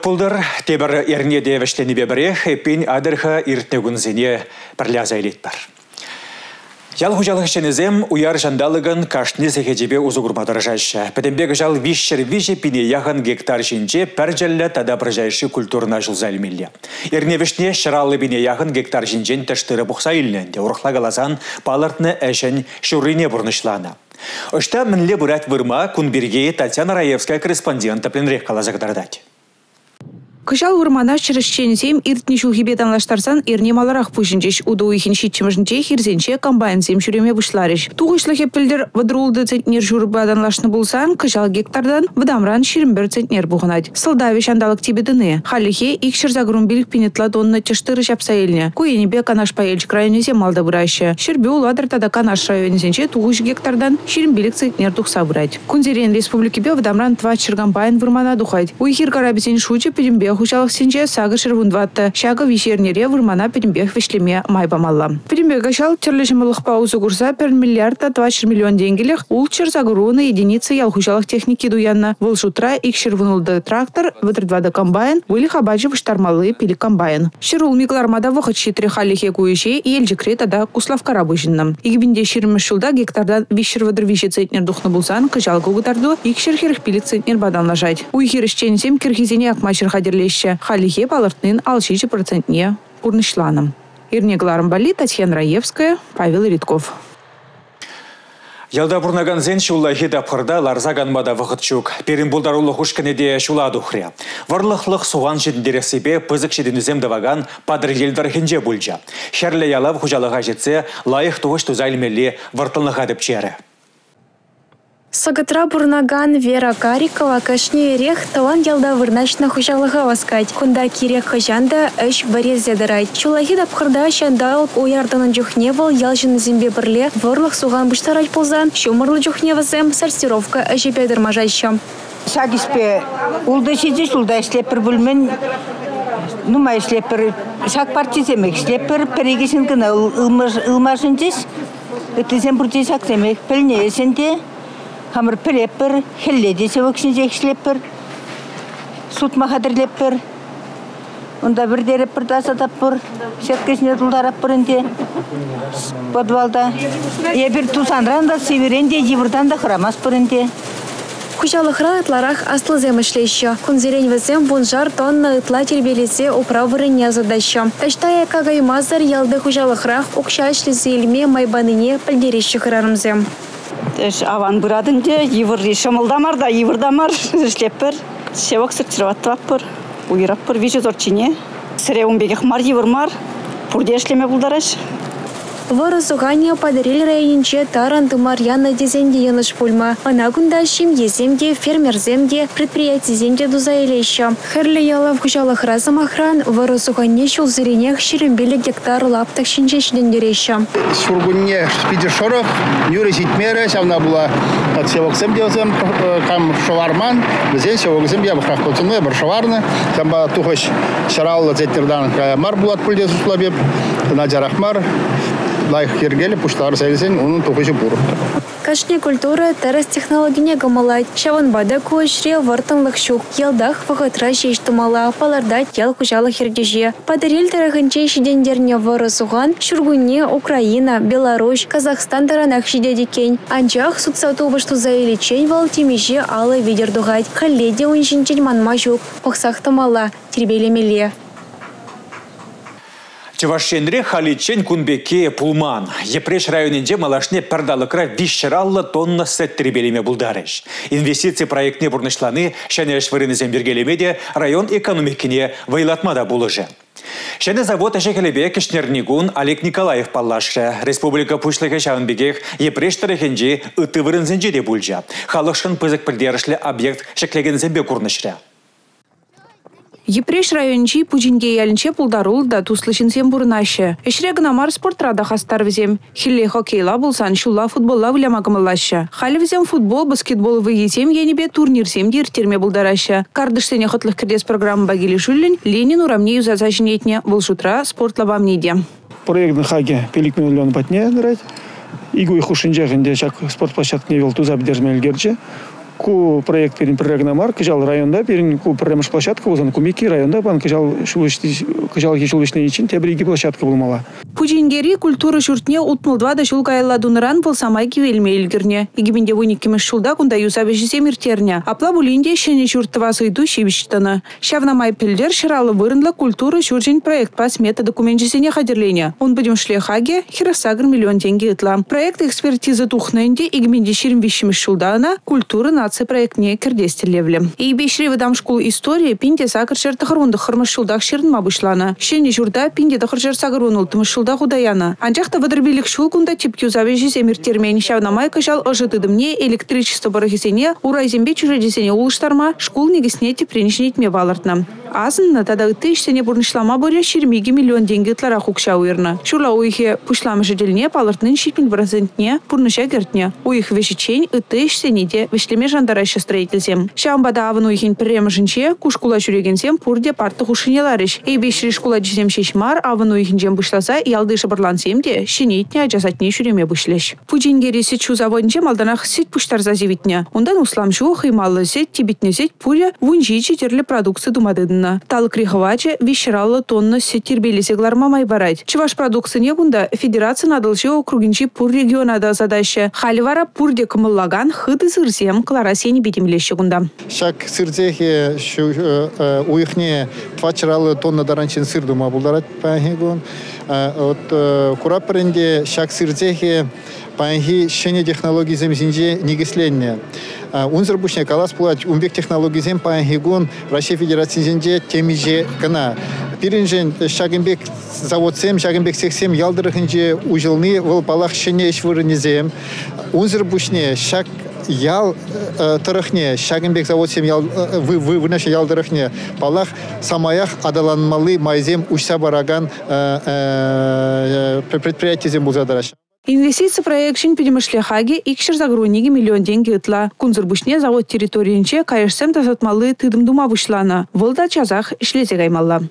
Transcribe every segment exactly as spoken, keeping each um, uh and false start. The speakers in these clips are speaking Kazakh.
Хылык пулдыр, тебір ерне девіштені бебірех, еппен адырха иртнегунзіне бірляза елетпір. Ял хужалық ішенізем уяр жандалығын кашны зехеджебе узугурмадыр жайшы. Пәдембегі жал вишшір виже пине яғын гектар жинже пәр жәлі тада бір жайшы культурна жылза әлмелі. Ерневішне шыралы бине яғын гектар жинжен тәштірі бұқса еліненде ұрықла қалазан палыртны әшін шүріне бұрнышланы. Үшті мінле бұрат вырма күнберге Татьяна Раевская корреспондент пленрек қалазағдардать. Кышал урмана шырышченсем иртні шулхибе танлаштарсан ирне маларах пушинчеш уду ихин шитчимышнче хирзенче комбайнсем шүреме вышларыш. Туғышлы хеппілдер вадрулды центнер журба данлашны булсан, кышал гектардан вдамран ширімбір центнер бұғынад. Сылдаве шандалық тебедіні. Халихе икшір загрумбилік пинетла тонны чыштыры шапсаэльне. Куенебе канаш паэльчик районезе малда бұрайшы. Шербе уладыр тада канаш районезенче туғыш гектардан ширімбилік центнер тұқса бұрайд. Кунзерен республикебе вдамран тва чыргамбайын вырмана дұхайд. Уйхир карабесен шучы педембе хушалық сенже сағы шырвундватты. Шағы вишернере вырмана педембех вешлеме майбамалла. Педембега шал чырлышымылық паузу курса пер миллиарда двадцать миллион денгелех ул чырзагруны единицы ял хушалық техники дуянна. Выл шутра ик шырвунулды трактор, вытырдвады комбайн, выли хабаджи выштармалы пили комбайн. Шырул миклармада вахыт шитри халихе куеше елжікре тада куславкара бұжынным. Игбінде шырмыш шулда гектардан вишер вадыр виші центнер духны булсан, кыжал гугутарду ик шырхерх пили центнер бадан лажать. Уйхирышченсем кирхизене акмачыр хадерлеші. Халихе палыртнын алшичи процентне урнышланым. Ирнегларым бали Татьяна Раевская, Павел Ритков. Ялда бұрнаган зен шулахи дапқырда ларзаганмада вғытчук. Перенбулдарулы хушканеде шуладу хря. Варлықлық суған жендері себе пызық шедінізем даваган падыр елдар хенже бұлжа. Шәрлі ялав хужалыға жетсе лайық туғыш тузайлмелі вартылныға деп чәрі. Сагатра бурнаган Вера Карикова кашне ерех талан ялда вырначна хужалыға васкать. Кунда кирек хажанда әш барезе дарайт. Чулахи дапқырда шандал уярдының жүхневал ялжын зембе бірле варлық суған бұштарать ползан. Шумырлы жүхневазем сортировка әші бедірмажайшы. Сагиспе улды шедеш улда ішлепір бүлмен нума ішлепір шак партиземек ішлепір перегесін кіна ылмашынчеш. Үттізен бұрте шак земек пілне есенде Хамыр пілеппір, хелледе севокшын жекшілеппір, сутма қадырлеппір. Онда бір дереппір дасадаппір, шеткесіне тұлдараппір үнде, подвалда. Ебір тусанран да северен де, евірдан да қырамаспыр үнде. Хужалықра ытларах аслы земішлейші. Күнзерен візем бұнжар тонна ытла тербелесе управырыне задаща. Таштая кагаймазар ялды хужалықрах ұқшашлысы елме майбаныне пілдерещі қырарымзем. Аван бұрадынде, евір шамылдамар да, евірдамар ішлеппір. Шевок сұртырваттываппыр, уйраппыр, вижу зорчине. Сіре умбегех мар, евір мар, пұрде ішлеме бұлдараш. Вары суғане падырел районинче таран тымарьяна дезенде яныш пульма. Ана күндашим еземде, фермерземде, предприятизенде дузайлейші. Херлі ялав хужалық разым охран, вары суғане шул зіренех шерімбелі гектар лаптық шинчешден дереші. Сургунне спиди шоров, юры житмері, сявна була от севоксем деозем, кам шоварман, бізен севоксем я бұқақ көтіні, бір шоварны, самба тухош шараллы зеттердан мар булат пүлде сұслабеп, наджарахмар, лайх ергелі пұштары сәлесен, оның тұқышы бұрып. Кашне культура тарас технологине гамалайт. Шаванбада көшре вартынлық шук. Елдах вағытра шештымала, паларда тел хужалық ердеже. Падарел тарахынче шидендерне вары суған, Шургуне, Украина, Беларусь, Казахстан таранах шидедекен. Анчах судсату башту заилечен вал темеже алы видер дугать. Халледе уншинчен манма жук. Пақсақтымала, тербелемеле. Чевашенре халичен кунбеке пулман. Епреш районенде малашне пардалықра вишшыраллы тонна сет тербелеме булдарыш. Инвестиция проектне бұрнышланы шәнеш вырынызен бергелемеде район экономикіне вайлатмада булыжы. Шәне завод әшекелебе кішнернигун Олег Николаев паллашы. Республика пушлығы шағынбегех епреш тарихенде үті вырынзенде де бұлжа. Халықшын пызық пілдерішлі объект шеклегензенбе курнышря. Епреш райончи пучинге ялінче пулдарул да туслышынсем бұрынашы. Эшрегінамар спортрада хастар візем. Хилле хоккейла болсан шулла футболла вілямагымылашы. Халі візем футбол, баскетбол выгетем енебе турнирсем дертерме бұлдарашы. Кардыштене хотлық кірдес программы багили шуллин Ленин урамне юзазашын етне бұл шутра спортлабам неде. Проектный хаге пелик миллион патне играть. Игу и хушинже генде чак спортплощадке вел туза бдержмелгерче. ку проект перин программар кыжал районда перин ку премш площадка узан кумики районда бан кыжал шулышти кыжал кешулышны için тебриги площадка булмала. Пужингери культура журтне утмылдва да шул кайла дунран был самай кивелме илгерне. Игибинде вуникимеш шулда кунда юсабежисе миртерне. Апла булинде шене журтва сойду шибиштана. Шавна май пилдер ширалы вырынла культура журжин проект пас мета документисене хадерления. Он будем шлехаге хиросагр миллион деньги итла. Проект экспертиза тухненде игибинде ширим вишимеш шулдана культура нации проектне кердестелевле. И бешри выдам школу истории пинде сагр шертахарунда хармашулдах ширн мабышлана. Шене журда пинде дахаржер сагрунул тымышулда худаяна. Анжахта выдрбилик шулкунда типки узавежисе миртермен шавна май кыжал ожитыдымне электричество барахисене урайзембе чужедисене улыштарма школ негисне тепренишнетме балартна. Азынна тада тысячсене бурнышлама боря ширмиги миллион деньги тлара хукша уйрна. Шула уйхе пушлама жеделне палартнын шитмил процентне бурныша гертне. Уйх вешичень и тысячсене де вешлеме жандарайша строительсем. Шамбада авын уйхен премжинче кушкула жүрегенсем пурде парты хушинеларыш. И бешри школа жесем шешмар авын уйхен жем бушласа ялды шабарлансем де шинетне ажасатне шуреме бушлеш. Пуджингери сетчу заводнче малданах сет пуштар зазивитне. Ондан услам шу хаймаллы сет тибитне сет пуря вунжичи терле продукции думадыдын. Тал криховаче вещерала тонна сеттербелесе глармамай барать. Чуваш продукции не гунда федерация надолче округинчи пур регионада задача. Халивара пурде камыллаган хыды сырсем кларасени битимлеще гунда. Шак сырзехе уихне твачралы тонна даранчин сыр дума булдарат пахигун. От курапренде шак сырзехе пахи шене технологии земзинже нигисленне. Унзер бушне калас плач умбек технологии зем пахигун Россия Федерации зенже темиже кана. Пиринжен шагимбек заводсем шагимбек сексем ялдырыхынже ужылны вол палах шене ишвырынезем. Унзер бушне шак ял тарахне шагимбек заводсем ял вы вы вынаше ялдырыхне палах самаях адаланмалы майзем ушса бараган предприятие зем бузадараш. Инвестиция проектшин пидемышлехаге икшер загруниги миллион деньги ытла. Кунзырбушне завод территориинче кайышсем тасатмалы тыдым дума вышлана. Вылда чазах ишлете гаймалла.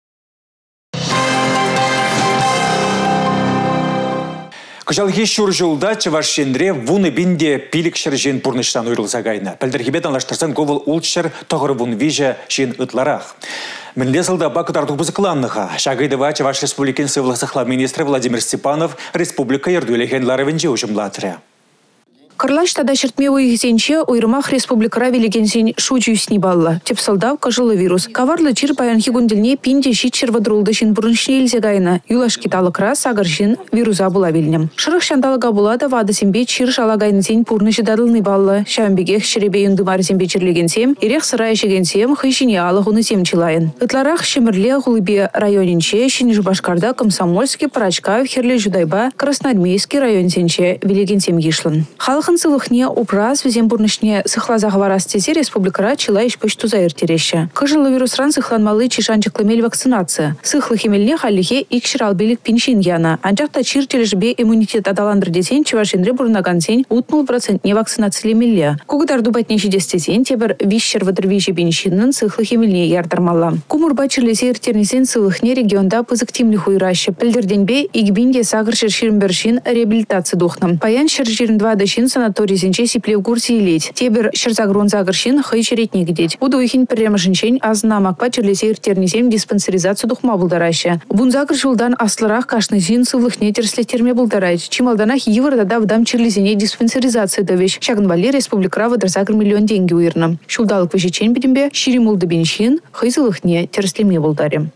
Кыжалхи шур жылда Чавашшендре вуны бинде пилик шыржен пурныштан уйрылса гайна. Пәлдіргебет анлаштырсан говыл улчыр тоғыр вун вижа шин ытларах. Мінлесілді бақытардық бұзықланныға. Шағайдыва Чаваш Республикин сывлық сықла министрі Владимир Степанов республика ердуелеген ларывенже ұжымлатыры. Карлаш тада шертме уйгизенче уйрмах республикара велигенсен шучуйсни балла. Тепсалдав кажылы вирус. Каварлы чир баян хигундельне пинде щитчер вадрулды шин бурншне илзе гайна. Юлаш киталыкра сагаршин вируза була вильнем. Шырых шандалыга булада вады сембе чир шала гайнсен пурнышы дадылны балла. Шамбегех шеребе юндымар сембе чирлегенсем, ирех сырая шегенсем хыщине алыхуны сем чилайын. Ытларах шемерле гулыбе районинче шиниш башкарда Комсомольский, Парачкав, Херле Жудайба, Красноармейский районсенче велигенсем гишлын. Халыхын сылыхне упраз везем бурнышне сыхла заговарас тезе республикара чила иш почту заиртереща. Кыжылы вирусран сыхланмалы чишанчыклымель вакцинация. Сыхлы хемельне халихе икширал билик пиншин яна. Анжакта чир тележбе иммунитет адаландыр десен Чавашендре бурнагансен утнул процентне вакцинациялемелле. Кугдар дубатне шидестесен тебір вищер вадрвижи биншиннын сыхлы хемельне ярдармалла. Кумурба чирлесе иртернесен сылыхне регионда пызыктимли хуйраще. Пілдерденбе игбинде сагыр шерширмбершин реабилитация духнам. Паян шерширн два дышин санаторий зенче сиплев курси илеть. Тебер шерзагрон загршин хай черетник деть. Удуихин премашинчень азна макпа черлесе иртернесем диспансеризацию духма булдараща. Бун загршилдан асларах кашны зин сывлыхне терслетерме булдарать. Чималданах евр дада вдам черлесене диспансеризации давещ. Шагнвали республикара вадрзагр миллион деньги уирна. Шулдалык вещечень бедембе ширимулды бенщин хай сылыхне терслеме булдаре.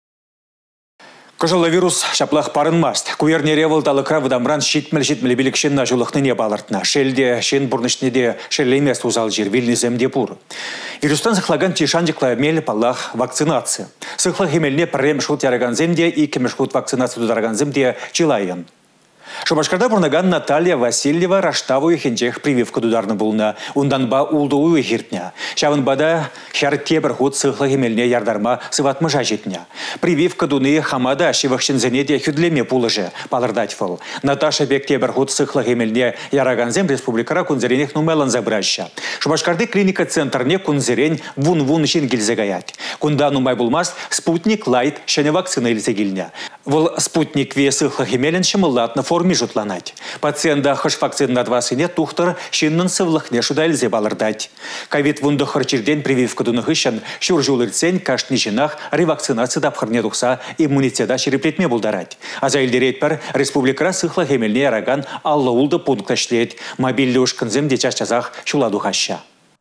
Кыжылы вирус шаплах парынмаст. Куернере вылдалықра выдамран шитмел-шитмел билікшен на жылықныне балартына. Шелде, шен бурнышнеде шелемес узал жер вильнеземде пур. Вирустан сықлаган тишанжықла мел палах вакцинация. Сықлах емелне прем шут яраганземде и кемешхут вакцинация дудараганземде чилайын. Шубашкарда бурнаган Наталья Васильева раштаву хенчех прививка дударны булна. Унданба улдуу хиртня. Шавынбада хер тебір худ сықлы хемелне ярдарма сыватмыжа жетня. Прививка дуны хамада шивахшинзенеде хюдлеме пулыжы палырдать фыл. Наташа бек тебір худ сықлы хемелне яраганзем республикара кунзеренех нумелан забраща. Шубашкарды клиника центрне кунзерен вун-вун шин гильзегаять. Кунда нумай булмас спутник лайт шене вакцина илзегильня. Вол спутник ве сықлы хемелен шымыллат на форме урми жутланать. Пациента хыш вакцинатвасыне тухтыр шиннын сывлықне шудайлзе балырдать. Ковид вунды хырчирден прививка дуныхышын шур жулырцен кашни жинах ревакцинация дапхырне тухса иммунитета шереплетме булдарать. Аза илдеретпер республикара сыхла хемельне араган алла улды пункташлет. Мобильный ушкынзем дечаш чазах шуладу хаща.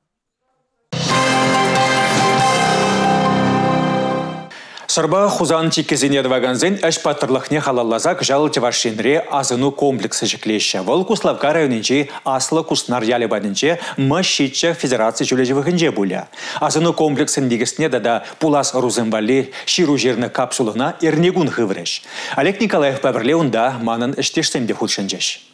Сырба хузан чекезене дваганзен әш паттырлықне халаллазак жал чевашинре азыну комплексы жеклеща. Вол Куславка районинче аслы куснар яле бадынче мышитче федерация жүлежевыгынже буля. Азыну комплексын дегесне дада пулас рузымбали ширу жерны капсулына эрнегун хывреш. Олег Николаев пәбірле унда манын іштештенде худшынжеш.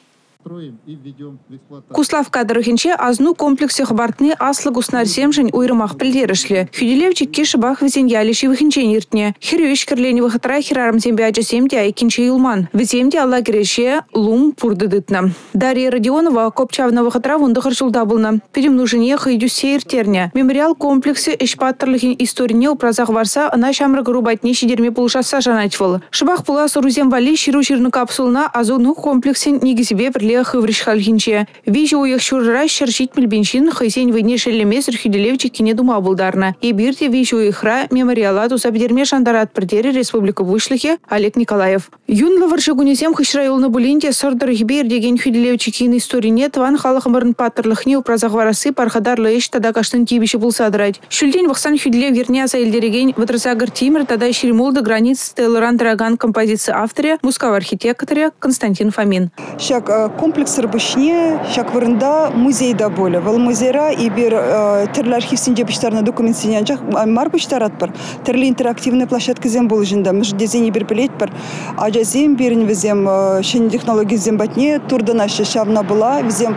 Куславка дырыхинче азну комплексе хабартны аслы гуснар семжень уйрымах пілдерішлі. Хюделевчик кешібақ візен ялеші вихинчен ертне. Хирюш кірлені вахытра хирарым зембе ачасемде айкинче юлман. Віземде алла кереше лум пурдыдытна. Дарья Родионова копчавна вахытра вундығыр жылда бұлна. Перемнужыне хайдю сейртерне. Мемориал комплексе эшпаттырлыхин историне упразақ варса ына шамрығы рубатне шидерме пулышаса жанатвыл. Шыбақ пулас рузем вали ширу жирны капсулна азуну комплексен негізібе бірле хыврыш халхинче. Вижу уях шурра шершит мельбенчин хайсен войне шелемес Хюделевчик кине дума булдарна. И бирте вижу ихра мемориала тусап дерме шандарат пердери республика вышлыхе Олег Николаев. Юн лаваршы гунесем хышрайолны булинте сордыр хибер деген Хюделевчикин историне тван халахымырын паттырлыхне упразақ варасы пархадарлы еш тада каштын кибиші булсадырать. Шүлден вақсан Хюделев верне асайлдереген ватрасагыр тимір тада шеремолды границ Телоран Драган композиции авторе мускав архитекторе Константин Фомин. Комплекс рыбышне, шак вырында музей да боля. Вал музейра и бир терлі архивсінде біштарына документсіне анчақ мар біштарат бар. Терлі интерактивный площадка зем бол жында. Мүш дезені бір білет бар. Ажа зем бірін візем шен технология зем батне турдан ашы шавна была. Візем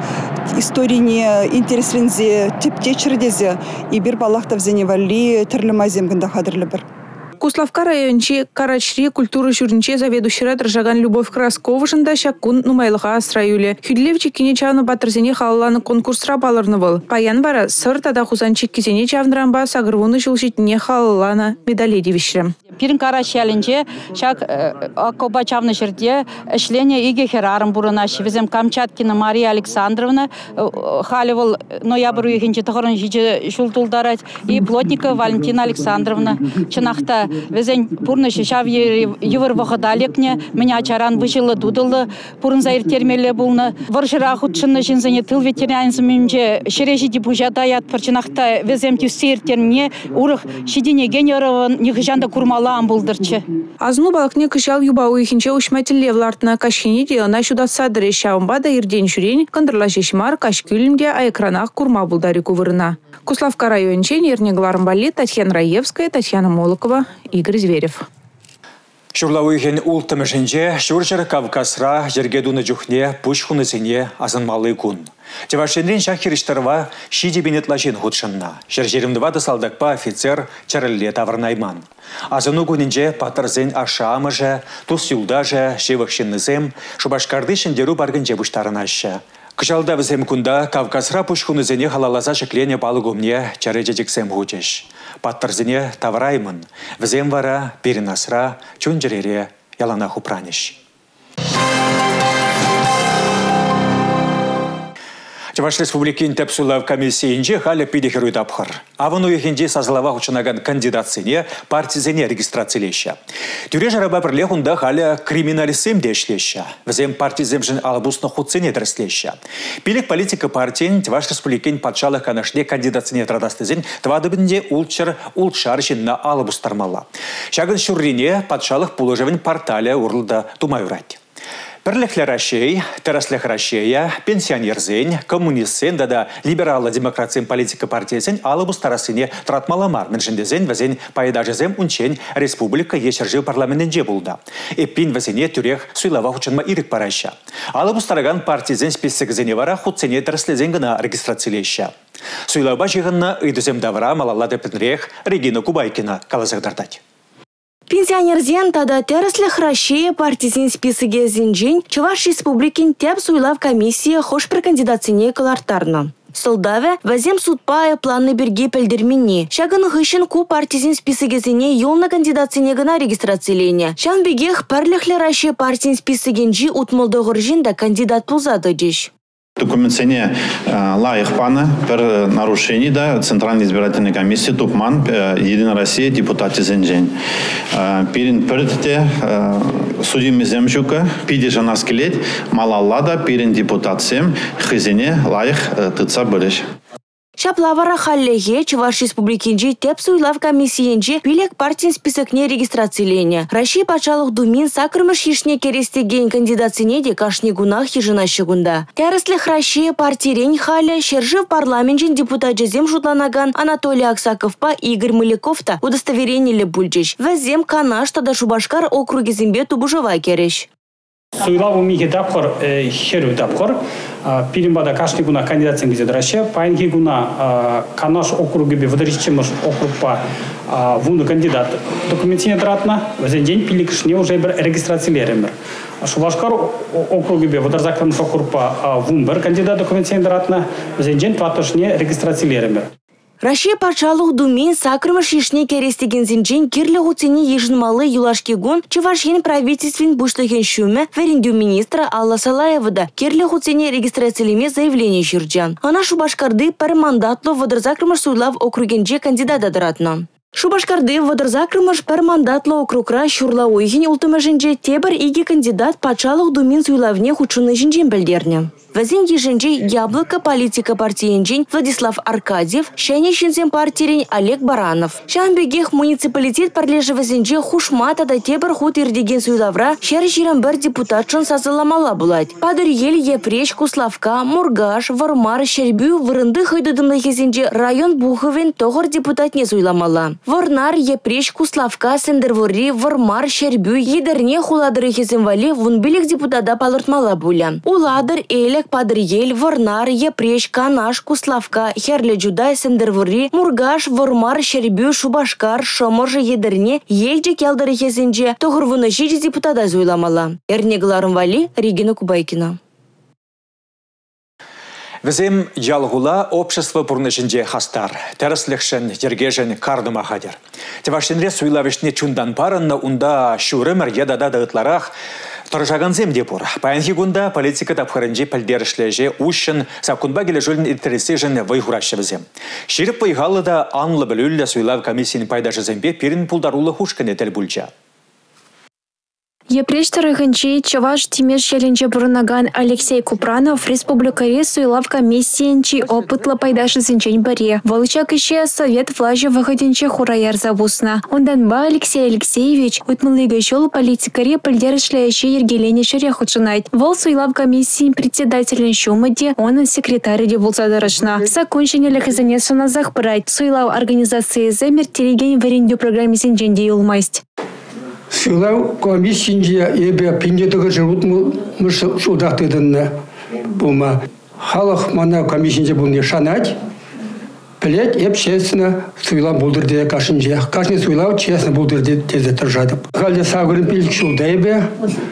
историне интереслензе типте чырдезе. И бір балақта взене вали терлі мазем гында хадырлы бір. Куславка районче Карачри культуры журнче заведующий Дрожаган Любовь Краскова жында шаккун нумайлыға асраюле. Хюделевчик кине чавны батырзене халаланы конкурсра балырны Паян бара сыр тада хузанчик кизене чавнырамба сагырвуны жылшитне халаланы медале девишрем. Пирин Карачалинче шак акоба чавны жерде эшление иге херарым бурынаши. Везем Камчаткина Мария Александровна халивал ноябрь уйхинче тахарын жиже шултулдарать. И Плотникова Валентина Александровна. Чынақта везен пурны шишав евр вахадалекне меня чаран вышылы дудылы пурын заир термеле булны варшыра худшынны жинзене тыл ветерианзымынже шережи дипужада ят парчынақта везем тюсейртерне урых шидине генерован нихжанда курмалаан булдырчы. Азну балыкне кышал юба уйхинче ушмателле влартына кашхине деона шудатса шаумба да ирден шурень кандырла шешмар кашкюльмге айкранах курма булдари кувырына. Куславка районче нернегларым бали Татьяна Раевская, Татьяна Молокова, Игорь Зверев. Шурлауыхен ултымышынче шурчыр Кавказра жергедуны жүхне пуш хунысыне азынмалы күн. Тевашенрен шахириштарва шиди бенетлашин худшынна. Жержеримдва дысалдакпа офицер чарылле тавырнайман. Азыну күнінже патырзен ашамыжы, тус юлдажы, шевықшыннызем, шубашкарды шындеру баргынже буштарынашы. Кышалда візем күнда Кавказра пушхунызене халаласа шеклене балыгумне чарежедексем хучеш. Паттырзене тавраймын, візем вара, перенасра, чунжерере ялана хупранеш. Чаваш республикин тепсулав комиссиинче халя пидехеруй тапхыр. Авыну ехенде сазлава учынаган кандидатсыне партизене регистрациялеща. Тюре жараба бірле хунда халя криминалисем дешлеща. Візем партиземжін алабусны худсене дреслеща. Пилек политика партиен Чаваш республикин патшалық канашне кандидатсыне традастызен твадыбінде улчар улчар жинна алабустармала. Шагын шуррине патшалық пулыжевін порталя урлда тумайурать. Перлехлер Россия, тераслех Россия, пенсионерзень, коммунистсен, да либералы демократиям политика партиясен алыбус тарасыне тратмаламар меншіндезен вазен пайдажызем унчен республика ешержив парламентенже булда. Эппин вазене тюрех суйлава хучынма ирик параща. Алыбус тараган партизен списігізене вара худсене тераслезен гына регистрациялеща. Суйлава жығынна ыйдызем давра малалады пенрех Регина Кубайкина калазагдардать. Пенсионерзен тада тераслех Россия партизин списыге зинжень Чуваш республикин теп суйлав комиссия хош при кандидацине калартарна. Солдаве вазем судпая планны берге пельдермини. Шаган хышын ку партизин списыгезине юлна кандидатсине гына регистрацияление. Шан бегех парлехле Россия партизин списыгенжи утмолдогоржин да кандидат пулзады деш. Документсене лайық паны бір нарушений да Центральной избирательной комиссии Тупман Единая Россия депутаты зенжен. Перин пірдіте судим земжука пиде жана скелет малаллада перин депутатсем хызене лайық тыца біріш. Шаплавара халлеге Чуваш республикинжи теп суйлав комиссиенжи пилек партин списокне регистрацияление. Россия пачалых думин сакрымыш ешне керестеген кандидатсине де кашни гунах ежина щегунда. Тяреслех Россия партирень халля шержи в парламенджин депутат жезем жутланаган Анатолий Аксаковпа Игорь Маликовта удостоверение ле бульджич. Вазем канаш тада Шубашкар округе зембе тубужева кереш. Суйлав умиге дапхор херу дапхор пиримбада кашни гуна кандидатсен гизет Россия пайнги гуна канаш округе бе выдричимыш округпа вуну кандидат документине дратна вазен день пиликшне уже регистрациялеремер. Шубашкар округе бе выдрзакрымыш округпа вумбер кандидат документине дратна вазен день тватошне регистрациялеремер. Россия пачалух думин сакрымыш ешне керестеген зинжен кирле хуцени ежинмалы юлашки гон Чувашин правительствен бушлыген шуме верендю министра Алла Салаевада кирле хуцени регистрациялеме заявление жирджан. Она Шубашкарды пар мандатлы водырзакрымыш суйлав округенже кандидата дыратна. Шубашкарды водырзакрымыш пар мандатлы округра шурла ойген ултымыжынже тебір иги кандидат пачалух думин суйлавне хучуны жинжен білдерне. Вазин еженже Яблоко политика партиенжен Владислав Аркадьев, шайне шинзен партирень Олег Баранов. Шамбегех муниципалитет парлеже вазинже хушмата да тебір худ ирдеген суйлавра шер жирамбер депутатшын сазыламала булать. Падыр ел Епреч, Куславка, Мургаш, Вармар, Шербю, Вырынды хойдыдымлы кезенже район Буховен тоғыр депутат не суйламала. Варнар, Епреч, Куславка, Сендервори, Вармар, Шербю, едерне хуладыры кезенвали вунбилик депутата палыртмала буля. Уладыр эле Падыр ел, Варнар, Епреч, Канаш, Куславка, Херле Джудай, Сендервори, Мургаш, Вармар, Шербю, Шубашкар, Шоморжы едерне елже келдыры кезенже тоғырвыны жиде депутата зойламала. Эрнегларым вали Регина Кубайкина. Візем ялғула общество пұрнышынже хастар. Тәріслікшін, ергежін кардыма қадыр. Тевашынре суйлавышне чундан парынна унда шурымыр едада дағытларақ тұржаған земде бұр. Паянхи гунда политика тапқырынже пәлдерішлеже ұшын саққынба келі жөлін интересі жын вайхурашы бізем. Шеріп байғалы да анлы білілі суйлав комиссияның пайдашы зембе перін пулдарулы хушкіне тәл бүлча. Епреч тарыхынчи Чаваш Тимеш Шеленче Бурнаган Алексей Купранов республикари суйлав комиссиянчи опытлы пайдашы зинчен баре. Волчак ище совет влажы выходенче хураяр завусна. Онданба Алексей Алексеевич утмылыга жол политикари пылдерышлеящи ергелене шерех учинайт. Вол суйлав комиссии председателен шумыде, он секретарь револзадарышна. Закончение лехазанесуна захпырайт. Суйлав организации земер тереген варендю программе зинченде юлмасть. Суйлав комиссиинже ебе пиндетігі жүрут мұш судақтыдынны бұма. Халық мана комиссиинже бұны шанать, білет еп честно суйлав бұлдырды кашынже. Кашны суйлав честно бұлдырды тезе тұржадып. Қалде сағырын пилік шулда ебе.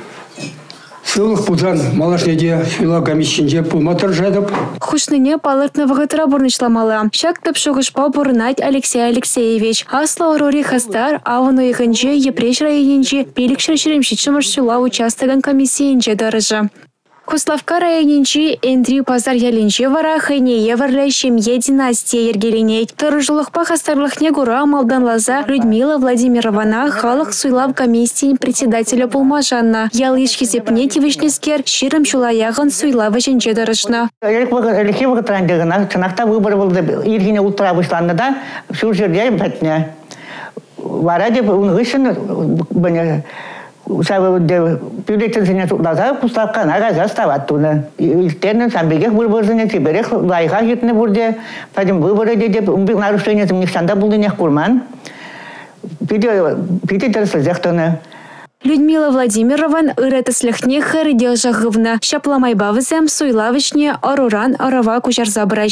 Сылық бұдан малашнеде суйлав комиссиинже бұлма тұржадып. Хушныне палыртны вғытыра бұрнышламалы. Шак тапшығышпа бұрынайт Алексей Алексеевич. Асло Рори Хастар, авыну ехынже Епреч районенже пелік шыршыремшітшімыш суйлав участыган комиссиенже дарыжы. Куславка районенчи Эндрю Пазар яленче вара хайне еврле шемье династия ергеленейт. Тұрыжылықпа хастарлықне гура малданлаза Людмила Владимирована халық суйлав комиссии председателя Пулмажанна. Ялышки зепнети вишнескер ширым чулаяғын суйлавы женже дарышна. Алексей Вагатырандығына сынақта выбор болды. Ергене ултыра вышланды да, шул жерде бәтіне. Вара деп ұнғышын бәне Пилетенсене лаза Куславка нага застават туна. Илтернен самбегех выборзыне тиберех лайга гитне бурде. Падим выборы деп умбик нарушение замнихсанда булдынех курман. Пиде пиде терслезехтоне. Людмила Владимирован ырытыслыхне хырыдел жағывна. Шапламай бавызем суйлавышне оруран орова кучар забырайша.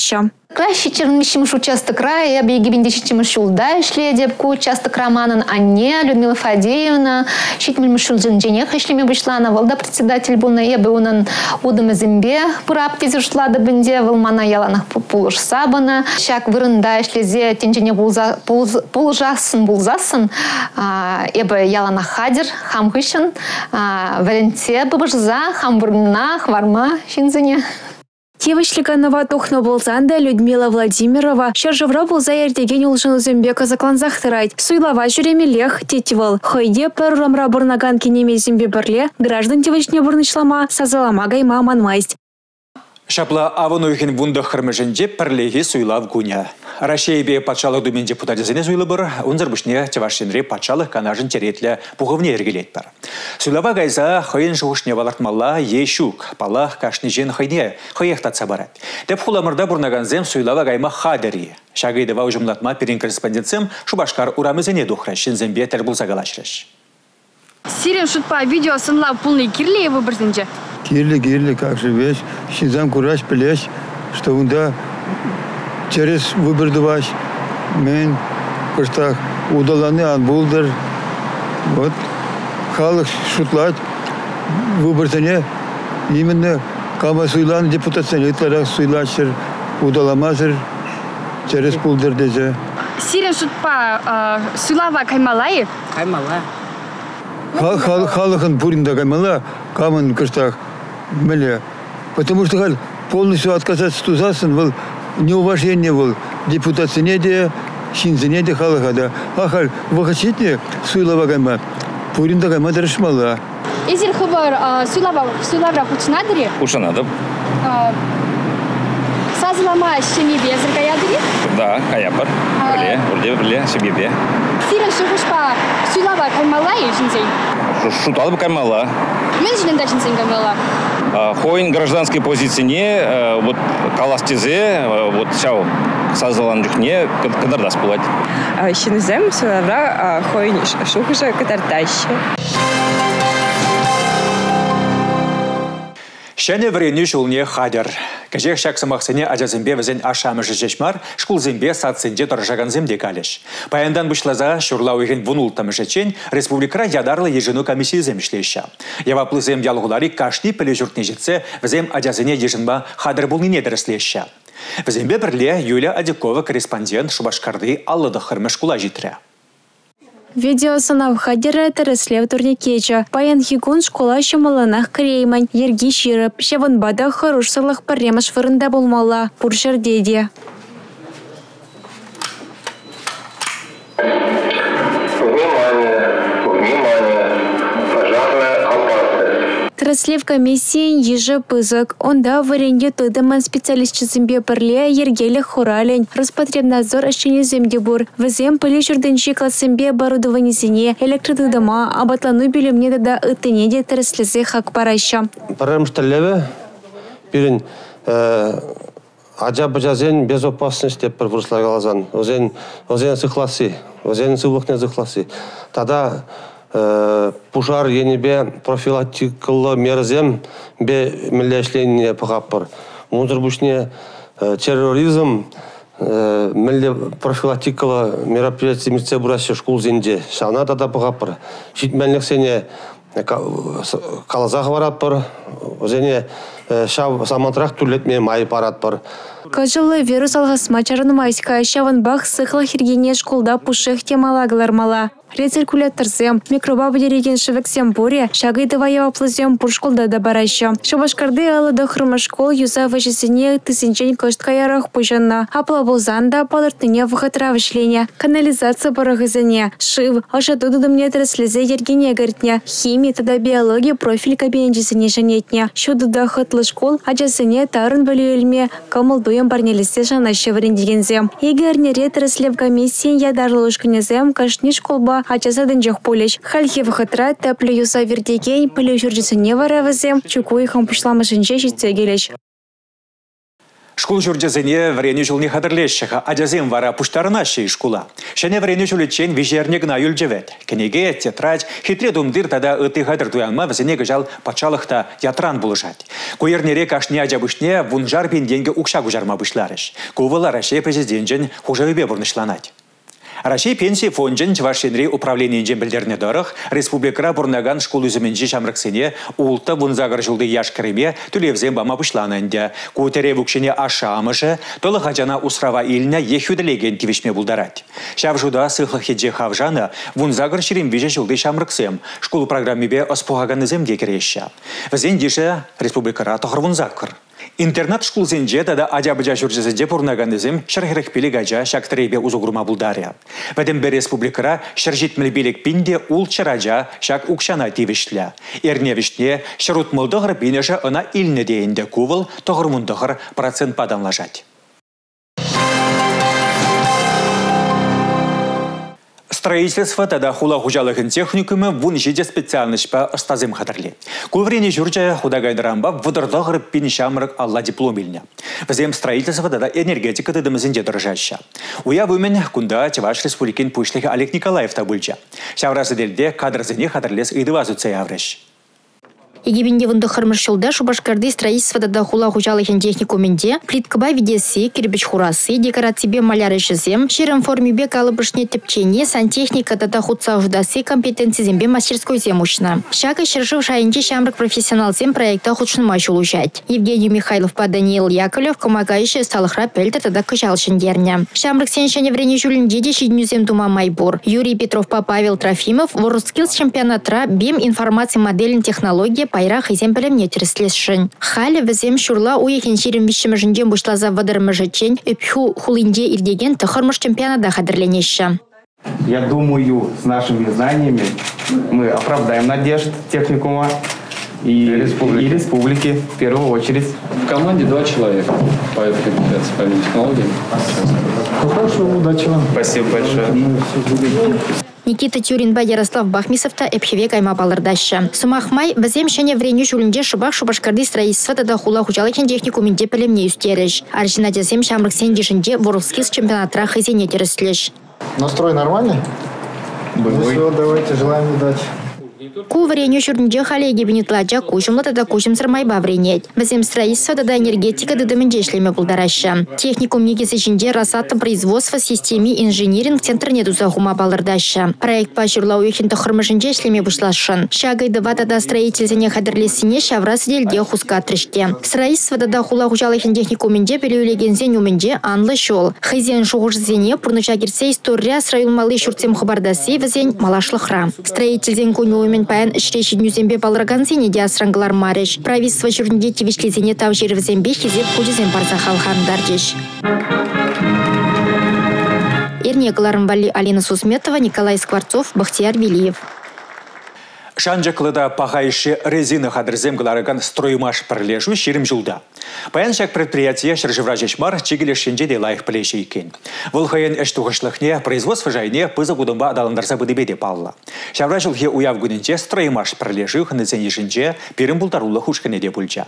Краще чернищимыш участок края, беги бендищимыш улда ишле депку участок романын Анне Людмила Фадеевна, щитмельмыш улженжене хэшлеме вышлана, волда председатель буна ебе унын удым зембе пурап тезушлады бенде вылмана яланах пулыш сабана, щак вырында ишлезе тенжене пулжасын булзасын, ебе яланах хадер, хам хышын, валенте быбыжза, хам вырнах, варма шинзене. Тевышлиганова тухно болзанда Людмила Владимирова шержевра болза ердеген улжын зембека закланзахтырайт. Суйлава жүремелех тетивал. Хойде пір рамра бурнаган кенеме зембе бірле граждан тевышне бурнышлама сазалама гайма манмайст. Шапла авануйхин бунда хырмыжынде пірлеге суйлав гуня. Рашейбе патшалық думен депутатизіне суйлы бір, унзырбышне тевашинре патшалық канажын теретлі пуғывне ергелет бір. Суйлава гайза хойын жуғышне валартмалла ешук, палах кашны жен хойне хойехтатса барад. Деп хуламырда бурнаганзем суйлава гайма хадери. Шагайдыва ұжымлатма перен корреспондентсем Шубашкар урамызене духращин зембе тәрбулза галашраш. Сирен шутпа видео сынла полный кирли его бірзінде? Кирли, кирли, как же весь. Шинзам кураж пелеш, что он да через выбор дуваш. Мен, кыштах, удаланы анбулдыр. Вот, халық шутлать, выбортане, именно кама суйлан депутатсен, итларах суйлачыр, удаламазыр, через пулдыр дезе. Сирен шутпа суйлава каймалайы? Каймала. Халыхын пуринда каймала, камын кыштах, меле. Потому что халь полностью отказаться тузасын был неуважение был депутатсыне де, шинзыне де халыха да. А халь вахачитне суйлава кайма, пуринда кайма дырышмала. Эзер хыбар суйлава суйлавра хучнадыри? Хучнадыр. Сазылама шеме безір каядыри? Да, каяпыр. Біле, үрде біле, шебебе. Сирен шуғышпа суйлава каймалайы жинзей? Шуталып каймала. Мен жинында жинзей каймала? Хойн гражданской позиции вот каластизе, вот шау сазалан жүхне кадардас булать. Шинзем суйлавра хойн шухыша кадардащи. Шәне врені жулне хадер. Кәжек шак самақсыне ажазымбе візен ашамышы жешмар, шкул зембе сатсынде тұржаган земде калеш. Паяндан бұшлаза шурлау еген вунултамы жечен республикара ядарлы ежіну комиссии земшлейші. Яваплы зем ялғулары кашни пілі жүртне жетсе візем ажазыне ежінба хадер бұлныне дәріслейші. Візембе бірле Юлия Адикова корреспондент Шубашкарды аллыды хырмы шкула житрі. Видео санав хадера тереслев турникеча. Паян хигун школа шамаланах креймань. Ерги ширып. Шеванбада хорош сырлық парремаш фырында болмала. Пуршар деде. Тереслев комиссии ежи пызык. Онда варенье тыдыман специалистчизымбе бірле ергелі хуралень. Роспотребнадзор ашчене земдебур. Візем пыле жүрденші классымбе оборудованизіне электродыдыма абатлану білімне дада ыттыне де тереслезе хак парайша. Парамшталеве бірін ажа-бажазен безопасность деп бір вұрслагалазан. Озен зықласы, озен сывлықне зықласы. Тада пушар енебе профилактикалы мерзем бе милләшление пағаппыр. Онзыр бүшне терроризм милле профилактикалы мероприятие митсе бұрасы шкул зенде. Шана дада пағаппыр. Шитменлік сене қалазағы бараппыр. Озене шав самантрақ түрлетме майы паратпыр. Кажылы вирус алғасма чарынымайска шаванбақ сықла хиргене школда пушық темалагылар мала. Рециркуляторзем, микробабы дереген шывексем буре, шагайды ваяплызем пур школда да барайшы. Шубашкарды алыды хырмы школ юза вәжесіне тысынчен көшткаярах пужанна. Апла болзанда палыртыне вғытра вышлене, канализация барағызыне, шыв, ашату дудымне тіріслізе ергене гәртне, химия тада биология профиль кабинетжесіне жанетне. Шудыда хытлы школ ажасыне тарын бөлі камыл дуем барнелісте жанашы варендегензем. Егернере тіріслев комиссиян ядарлы ұшкынезем кашни школба ачасадын жоқ полеш. Хальхи вғытра тәплі юса вердеген пілі жүржесіне варавызем, чукуй хампышламышынше жетсе келеш. Школ жүрдезіне врені жылны қадырлешіға адязем вара пұштарына шей школа. Шәне врені жүлетчен вежерне гна юльджевет. Кенеге, тетрадь, хитре думдыр тада ыты қадыр туянма візіне гыжал пачалықта ятран бұлышат. Көйернере кашне аджабышне вунжар пенденге укша гужарма бұшларыш. Кувала Рашей президентжен хужавебе бұрнышланать. Рашей пенсии фонджен чвашенри управление джембелдерне дорых республикара бурнаган школу зюменджи шамраксене улта вунзагар жылды яшкареме түлевзем бама бұшлананде. Кутере вукшене ашамышы толы хажана усрава иліне ехюделеген кивишме булдарать. Шавжуда сыхлахеджи хавжана вунзагар ширим виже жылды шамраксем школу программебе оспугаганызем декереща. Взен дише республикара тохыр вунзакыр. Интернат школ зенже тада аджабыжа жүржезеде пурнаганызым шархерек пилигажа шактребе узугрума булдаря. Вәдем бе республикара шаржитмел билек пинде ул чаража шак укшана тивишля. Эрневишне шарутмылдығыр бинеша ына илне дейінде кувыл тоғырмындығыр процент паданлажать. Строительство тада хула хужалыгын техникумы вун жиде специальность по остазым хатарли. Куврене журча худагайдарамба вудырдағыр пин шамрак алла дипломильня. Вазем строительство тада энергетика тадымызынде дыржаща. Уя вумен кунда Чаваш республикин пушлығы Олег Николаев табылча. Шаврасы дельде кадрзыне хатарлес идывазу цеявреш. Егебенде вынды хырмыршылда Шубашкарды строительство да хула хужалыхен техникуменде, плиткаба видеси, кирпич хурасы, декоративе маляры жезем, шерем формебе калыбышне тепчене, сантехника да худса жудасы компетенции зембе мастерской земушна. Шага шершив шайынче шамрак профессионал зем проекта худшынма жулушать. Евгений Михайлов па Даниил Яковлев, помогающий сталыхра пельта тада кышал шендерня. Шамрак сеншене врене жулинде дешиднюзем тума майбур. Юрий Петров па Павел Трофимов, WorldSkills чемпионатра бем информации моделин технологии пайрах изем пілімне тіріслесшін. Халі візем шурла уехен шерім вишіміжінден бұшлаза вадырмыжычен өпху хулинде ирдеген тұхырмыш чемпионада қадырленеші. Я думаю, с нашими знаниями мы оправдаем надежд техникума и республики. и республики в первую очередь. В команде два человека по этой квалификации, по технологиям. Ну хорошо, удачи вам. Спасибо большое. Никита Тюринба Ярослав Бахмисовта эпхеве кайма балырдаща. Сумахмай вазем шене врене жулинде шыбах Шубашкарды строительство тада хула хужалыхен техникуменде пілімне үстереш. Аршина дезем шамрак сендишінде WorldSkills чемпионатра хызене теріслеш. Настрой нормальный? Ну все, давайте, желаем удачи. Ку вреню шурнде хале егебенетлача кушымла тада кушым сырмайба вренет. Вазем строительство тада энергетика дыдымынде шлеме булдараща. Техникум негіз ішінде расатты производство системе инжиниринг центрне дузахума балырдаща. Проект па журлау ехен тұхырмышынде шлеме бұшлашын. Шагайды ватада строительзіне қадырлесіне шаврасы делде хускат тріште. Строительство тада хула хужалыхен техникуменде пелеулегензен уменде анлы шол. Хызен шуғышзене пұрныча керсе история срайылмалы шуртсем хабардасы вазен малашлықра. Строительзен көнуымен паян ішреші нюзембе балырган зене де асрангылар мареш. Правительство жүрінде тевешлезене тау жерівзембе хизеп худезен барза халхандар деш. Эрне Глармбали Алина Сусметова, Николай Скворцов, Бахтияр Велиев. Шанжықлыда пағайшы резина қадырзем ғыларыған строймаш пірлешу шерім жылда. Паян шак предприятие шыржывра жешмар чегілешінде де лайық білеші екен. Бұл қайын әш тұғышлықне производство жайне пызы құдымба адалындарса бұдыбеде палла. Шавра жылге уяв күнінде строймаш пірлешу қынызен ешінже перім бұлтарулы хұшқыне де бұлча.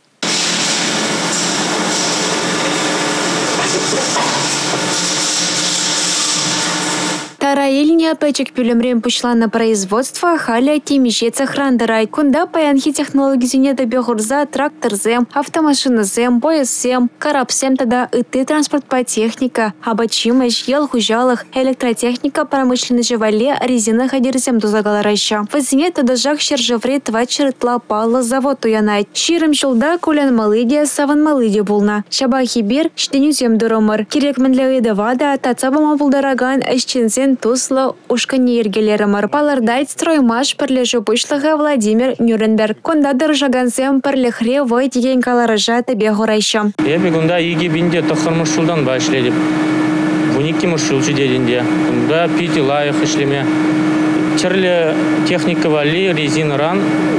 Тараильня печек пюлемрем пушла на производство халя темищеца храндырай. Кунда паянхи технологизине да бехурза тракторзем, автомашиназем, поезсем, карабсем тада ыты транспорт по техника, абачимыш, ел хужалых, электротехника, промышленный живале, резина хадирзем тузагалараща. Вазине тада жак шержевре два черытла пала завод уянайт. Ширым шулда кулян малыдия саван малыди булна. Шабахи бир штенюзем дуромыр. Кирек менлеги давада тацабама булдараган эшчензен тусло ушкани ергелерымыр. Палырдайт строймаш пірлежу пышлығы Владимир Нюрнберг. Кунда дыржагансем пірлехре вой деген каларыжа табе ғорайшы. Эпі күнда еге бінде тұқырмыш жылдан башледіп. Вуникки мұшылчы дедінде. Күнда пити лайық ішлеме. Чырлі техника вали резиныран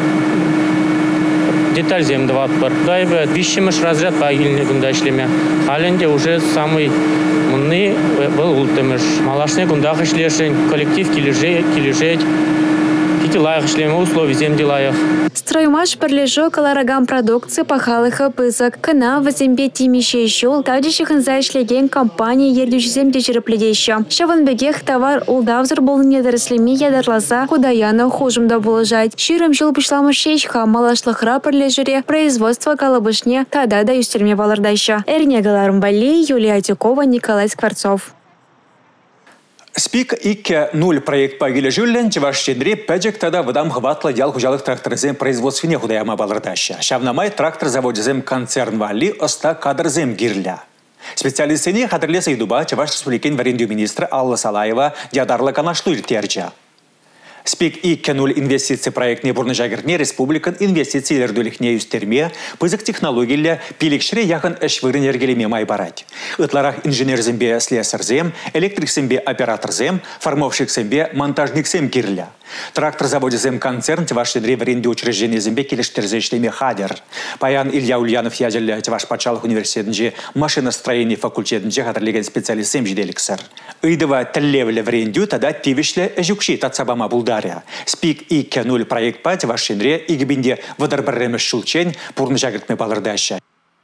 деталь земді ватпыр. Дайбы бишіміш разряд пағиліне күнда ішлеме. Халенде уже самый мұнны был ұлтымыш. Малашны күндақ ішлешін, коллектив кележет, пити лайық ішлеме, условий земде лайық. Строймаш перлежо каларагам продукции пахалыха пызык. Кына вазембе тимише жол тавдешихын зайшлеген компания ердюшіземде жүріпледейші. Шаван бегех товар улдавзыр болыне дәріслеме ядарласа худаяны хожымда болыжайд. Ширым жыл пышламышешха малашлықра перлежіре производство калабышне тада да юстерме балардайшы. Эрне галарым Бали, Юлия Тюкова, Николай Скворцов. Спик икке нуль проект пагиле жүллен чевашчендре пәжек тада выдам хватла ял хужалық тракторзем производственне худаяма балырдаща. Шавнамай трактор заводзем концерн вали оста кадрзем гирля. Специалистыне хатырлеса идуба Чеваш Республикин варенду министра Алла Салаева дядарлы канашлу иртерча. Спик икке нуль инвестиции проектне бурныжагерне республикан инвестициялер дөлікне үстерме, пызык технологияле пилекшіре яхын әшвырын ергелеме май барать. Ытларах инженерзембе слесарзем, электриксембе операторзем, формовщиксембе монтажниксем кирля. Трактор заводизем концерн Чевашчендре варенду учреждениезембе келештерзешлеме хадер. Паян Илья Ульянов ядерле Чеваш Пачалых университетінже машиностроение факультетінже хатырлеген специалистсем жиделіксір. Ыйдыва тәллевле варенду тада тивишле әжукши татсабама булда. Спик икке нуль проект пати вашинре игбинде вадарбарремеш шулчен пурны жагыртме балырдаща.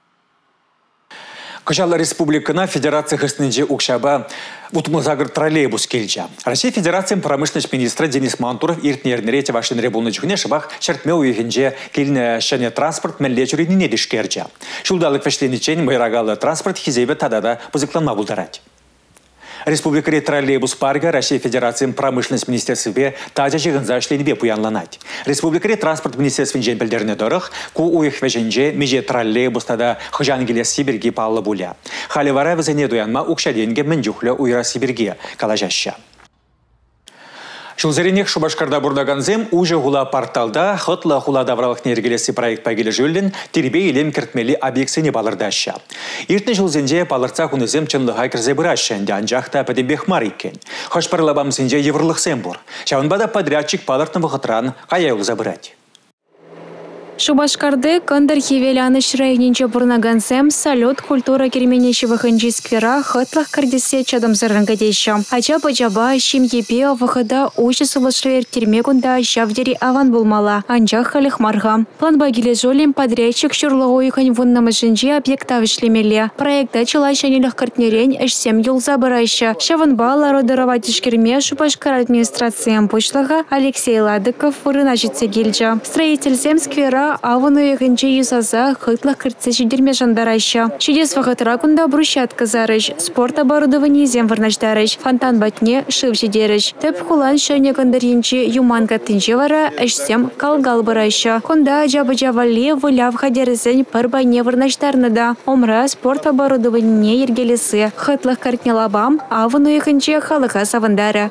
Кыжалы республикана федерация хыстынже укшаба утмузагыр троллейбус келча. Россия Федерация промышленность министра Денис Мантуров иртнернере вашинре булнычхне шабах чертме уйхинже келіне шане транспорт мәллечуриніне дешкерча. Шулдалық вешленичен майрагалы транспорт хизебе тадада пузыкланма булдарать. Республика троллейбус парга Россия Федерация промышленность министерстве тажа жиғынза ішленбе пуянланать. Республика транспорт министерствен жемпелдеріне дұрық, ку уйх веженже меже троллейбус тада хыжангелес Сибирге паллы буля. Халивара візіне дуянма укшаденге мінжухлі уйра Сибирге калажаща. Шулзеренек Шубашкарда бурдаганзем уже хула порталда хотла хула давралық нергелесі проект пагилі жүлден тербе елем кіртмелі объектсіне балырдаща. Иртне шулзенде балырца хунызем чынлыға кірзе бұрашшенде анжақта пәдембек мар екен. Хошпарлабам сенде еврлық сембур. Шавынбада подрядчик балыртын вғытран қаяулы забырать. Шубашкарды кандыр хевеляны шрайнинче бурнагансем салют культура керменеші вахынчи сквера хытлах кардесе чадымзырын гадейші. Ача-пачаба шимепе вахыда учы сулышрер термегунда жавдери аван булмала, анжақ халих марга. План багиле жолем подрядчик шурлығы ойхань вуннамышынче объекта вишлемеле. Проекта чыла шанелых картнерен әшсем юл забырайшы. Шавынбала родыровать ішкерме Шубашкар администрациям пушлыға Алексей Ладыков вырына жетсе келжі. Строительсем сквера авыны егінче юзаза хытлах кіртсе жидерме жандарайшы. Чудес вағытыра күнда брусчатка зарыш, спорт оборудование зем вырнаждарыш, фонтан батне шыв жидерыш. Төп хулан шөне көндаринче юман каттынче вара әшсем калгал бұрайшы. Күнда жабы-жавали выляв хадерізін пір байне вырнаждарны да. Омра спорт оборудование ергелесі. Хытлах картне лабам авыны егінче халыға савындары.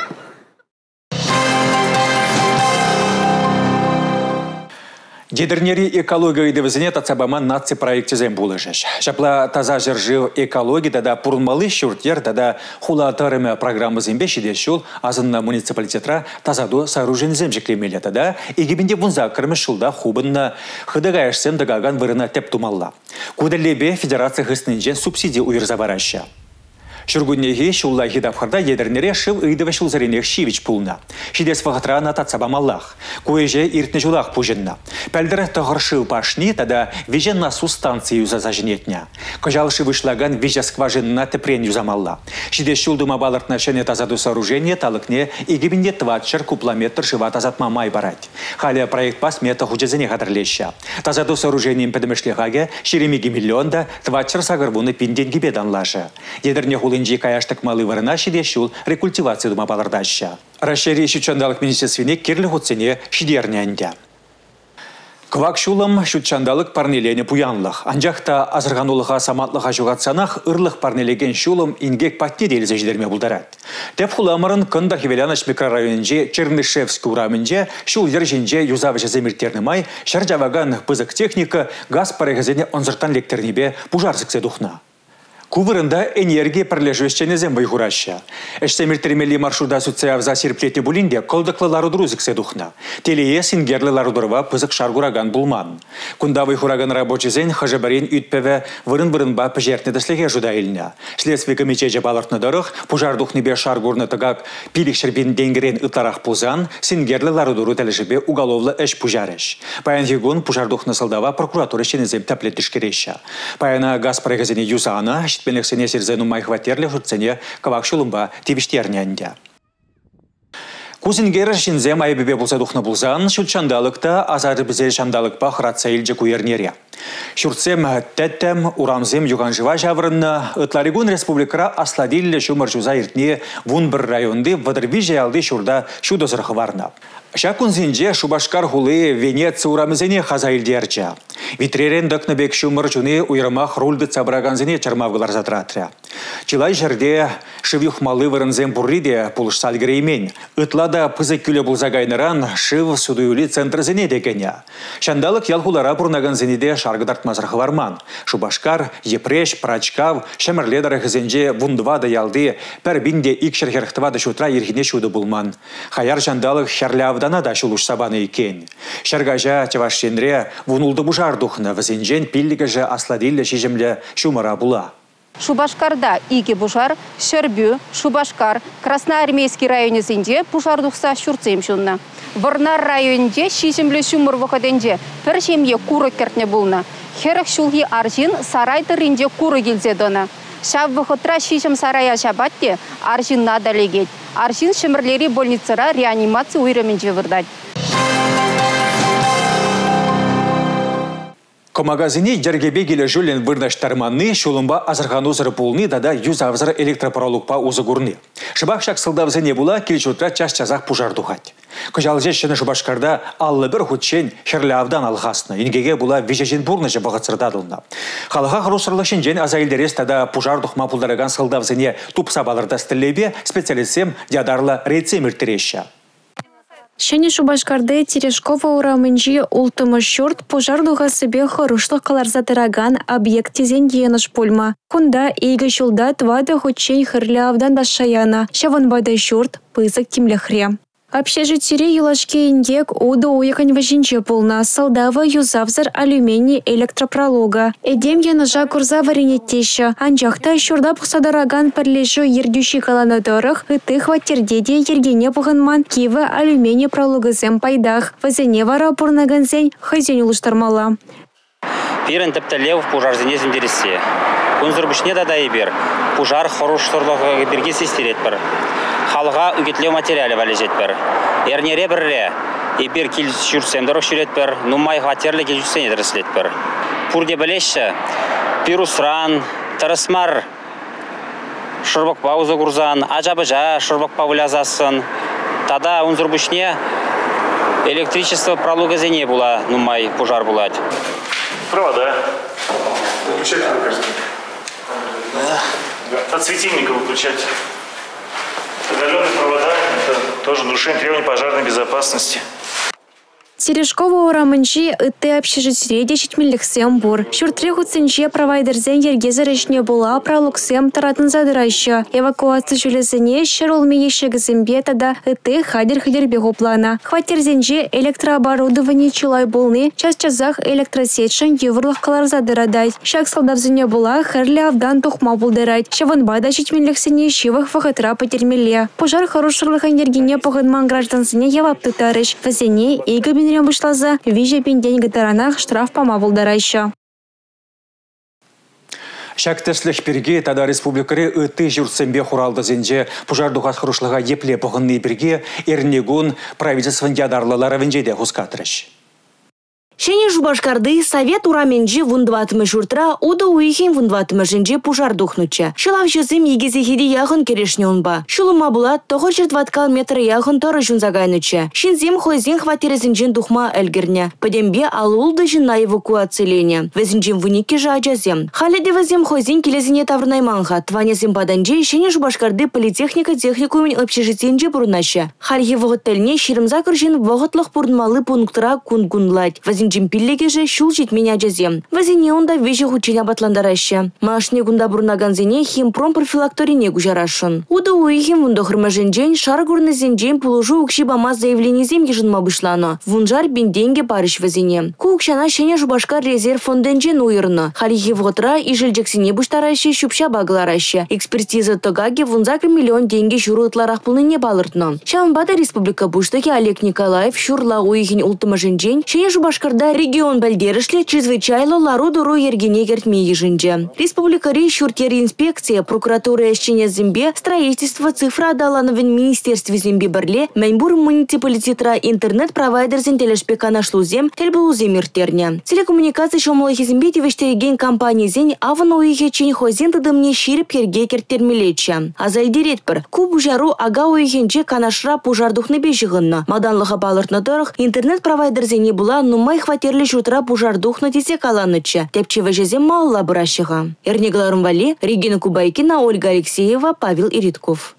Дедернери экология идевізіне татсабаман наци проектізен болышыш. Жапла таза жыржы экология дада пұрынмалы шүрттер дада хула тарымы программы зімбе шеде шул азынна муниципалитетра тазаду сооруженізем жеклемелі дада егебінде вунза кірмі шулда хубынна хыдыға әшсен дагаган вырына теп тумалла. Кудалебе федерация хыснынжен субсидия уйырза бараща. Шүргүннеге шулла хидапхарда едернере шыв ыйдывы шулзаренех шивич пулна. Шидес вағытра нататсабам Аллах. Куэже иртне жулах пужынна. Пәлдірі тұғыр шыв пашни, тада вежен насу станции юза зажынетня. Кожал шывышлаган веже скважынна тепрен юзамалла. Шидес шулдума балыртна шене тазаду сооружение талыкне егебінде тватчыр куплометр шыва тазатма май барать. Халя проект пас мета худезене хадырлеща. Тазаду сооружением педемешлегаге шеремеги миллионда тватчыр сагырбуны пинденги беданлашы. Едерне Инжи каяштык малы варына шиде шул рекультивация дума балардаща. Расшири шучандалық министерствене керлі хуцене шидернянда. Квак шулым шучандалық парнелене пуянлық. Анжақта азырғанулыға саматлыға жуғатсанақ ырлық парнелеген шулым ингек патне делізе жидерме бұлдарад. Теп хуламырын кында хевеляныш микрорайонже Чернышевск урамынже шул ерженже юзавыша земіртерні май шаржаваган пызык техника газ парегазене онзыртан лектернебе пужарзыксе духна. Кувырында энергия пірлежуешченезем байхураща. Эштеміртірмелі маршруда суцеявза серплетне булинде колдықлылары друзіксе духна. Телее сингерлылары дұрва пызық шаргураган булман. Кунда байхураган рабочизен хажабарен үтпеве вырын-вырын ба пжертнедішлеге жуда илня. Следствие комитете балартныдарых пужар духнебе шаргурны тыгак пилік шербен денгерен ытларах пузан сингерлылары дұру тәлішібе уголовлы эш пужареш. Паян хигун пужар духны сылдава прокуратура шенезем таплеттішкереші. Паяна газ парагазине юзана Пенексене серзену майхватерле хурцене кавак шулумба тивиштернянде. Кузингер шинзем айбебе булса духна булзан, шулчандалыкта азары бізер шандалыкпа хратса илже куернере. Шурцем тәттем урамзем юганжыва жаврынна ытларигун республикара асладилле шумар жуза иртне вун бір районды вадырвиже алды шурда шудозырхы варна. Шакунзинже Шубашкар хулы Венеция урамзене хазаилдерча. Витререн докнабек шумар жуны уйрамах рульды цабраганзене чармавгылар затратря. Чилай жерде шывюх малы вырынзем бурриде пулышсал греймен. Ытлада пызы күлі булзагайныран шыв судуюли центрзене дегеня. Шандалык ялхулара бурнаганзенеде шаргыдартмазырхы варман. Шубашкар, Епреш, Прачкав, шамырледары хызенже вундвада ялды, пәрбинде икшерхерхтвада шутра ерхине шуды булман. Хаяр шандалык шарлявдана да шулуш сабаны екен. Шаргажа тевашшенре вунулды бужар духна, вазенжен пиллигаже асладилле шижемле шумара була. Шубашкарда иге бужар, Шербю, Шубашкар, Красноармейский районезінде бужар духса шурцем шунна. Варнар районінде шижемле шумыр вахаденде пір жемге куры кертне булна. Херах шулги аржин сарайтырынде куры келзедона. Шав вахытра шижем сарая жабатте аржин надалегет. Аржин шымырлери больницара реанимация уйраменже вырдать. Комагазине дергебе келе жүлен вырнаштарманны шулымба азырғанузыры пулны дада юз авзыр электропаролукпа узыгурны. Шыбақ шак сылдавзене була келчутра час чазақ пужар духать. Кыжалжешшіні Шубашкарда аллы бір худшен херлявдан алғасны. Ингеге була вежежен бурныжы бағыцырдадылна. Халыға құрусырлышын жен азайлдерес тада пужар духма пулдараган сылдавзене тупса балырда стілебе специалистем дядарлы рейцеміртіреші. Шәне Шубашкарды Терешкова урамынжи ултымы шорт пожар дуға себе хорошлық қаларза тыраган объект тезен еныш пульма. Кунда эйгі шулда твады хотчен хырлявдан дашаяна. Шаванбада шорт пызык кимлехре. Общежитие юлашке индек оды ойықын вожинче полна. Салдава юзавзар алюминий электропролога. Эдем янажа курза варенеттеші. Анжақта шурда пұсадараган пірлеші ердюші каланадырық. Үті хваттердеде ергене бұғынман киві алюминий прологызем пайдах. Вазене вара пұрнаганзен хызен ұлыштармала. Пирен тіптілев пужарзене зіндересе. Күнзір бүшне дада ебер. Пужар хорош сұрдығы берге сестерет бір. Халға үгетлеу материалы вәлі жетпір. Әрнере бірре, ебір кел жүрсемдірік жүрет бір, нұмай ғатерлі кел жүрсен едіріслет бір. Пұрде білеші, пирусран, тұрысмар, шырбық баузы күрзан, ажабыжа шырбық баулязасын. Тада ұнзыр бүшне электричество пролугазене була, нұмай пожар булать. Провода. Выключать кажется. От светильника выключать. Удаленные провода – это тоже нарушение требований пожарной безопасности. Терешкова урамынчи ыты общежитие дешетмеллексем бур. Шуртреху цинче провайдерзен ергезерешне була пралуксем таратын задыраща. Эвакуация жүлезіне шырулме ешегізімбе тада ыты хадер-хадер бегу плана. Хватерзенже электрооборудование чулай болны, час-часах электросетшін еврлық қалар задырадай. Шак салдавзіне була хырлі авдан тухма булдырай. Шаванбада жетмеллексіне шивых вахытра потермеле. Пожар хорошырлыхан ергене пығынман граждансыне явапты тарыш. Вазене эйгі бен вышлаза, виже пендень гатаранах штраф пама булдарайша. Шактеслих перге тада республикаре ыты жүрсембе хуралды зенже пужар духат хорошлыға епле пығынны перге эрнегун правительствен ядарлылары венжеде хускатрыш. Шене Шубашкарды совет ураменжи вундватымы журтра ода уйхен вундватымы женже пужар духнуча. Шылав жызым егезехиде яғын керешне онба. Шулыма булат тоғыр жыртваткал метр яғын торы жунзагайнуча. Шинзем хойзен хватерезінжен духма әлгірне. Падембе алулды жына эвакуациялене. Везінжен вунике жа ажазем. Халеде вазем хойзен келезіне таврнайманға. Тванезем паданже шене Шубашкарды политехника техникумен общежитенже бурнача. Халье вғыттеліне шерімза кіржен вғытлық бұрынмалы пунктыра кунгунлать. Вазінжен пиринжим пиллегеже шул житмен ажазем. Вазине онда вежі хучиня батландарашы. Машне гунда бурнаганзине химпром профилакторине гужарашын. Уда уйхим вунда хырмаженжен шаргурнезенжен пулужу укшибама заявленизем ежынма бышлано. Вунжар бинденге парыш вазине. Кукшана шене жубашкар резерв фонденжен уйрны. Халихи вғытра и жилжексине буштарашы шупша багларашы. Экспертиза тогаге вунзакр миллион деньги шуру ытларах пулныне балыртны. Шамбада республика буштаки Олег Николаев шурла уйхин ултымаженжен шене жубашкарда регион бәлдерішле чрезвычайлы лару-дуру ергене кертме ежинже. Республикари шуртер инспекция прокуратура эшчене зембе строительство цифра адалановын министерстве зембе бірле Мәймбур муниципалитетра интернет-провайдер зентелешпе канашлузем тельбулузем иртерне. Телекоммуникация шомолахи зембе тевештереген компания зен аван уйхе чен хозен тадымне ширип керге керттермелече. Азальдеретпір. Куб жару ага уйхенче канашра пужардухны бешігынна. Маданлыға балыртны дырық интернет-провайдер зене була нумай хватерлі жутра пужардухны тесе каланычы. Тепчеве жезем малла бұрашыға. Эрнегларым Вали, Регина Кубайкина, Ольга Алексеева, Павел Иритков.